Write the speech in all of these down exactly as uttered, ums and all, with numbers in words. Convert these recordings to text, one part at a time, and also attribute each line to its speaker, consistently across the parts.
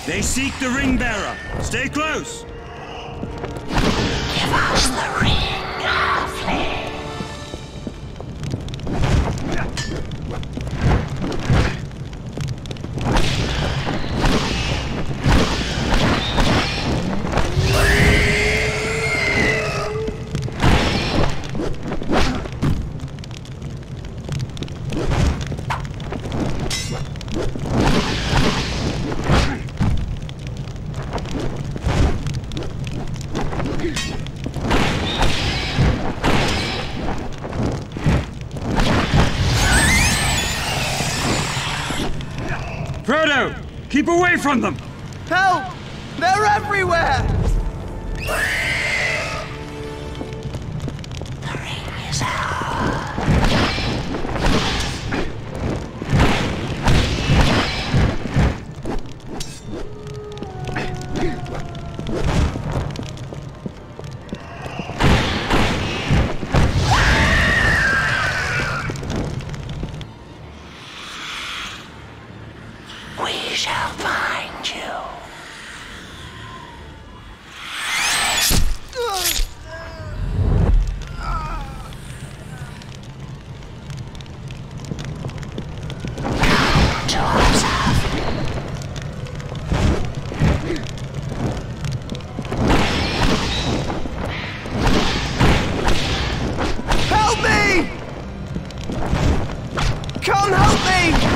Speaker 1: They seek the ring bearer. Stay close.
Speaker 2: Give us the ring, halfling.
Speaker 1: Frodo! Keep away from them!
Speaker 3: Help! They're everywhere!
Speaker 2: The ring is ours. We shall find you. Come to us, halfling.
Speaker 3: Help me! Come help me!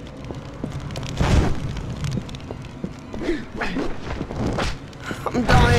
Speaker 3: I'm dying.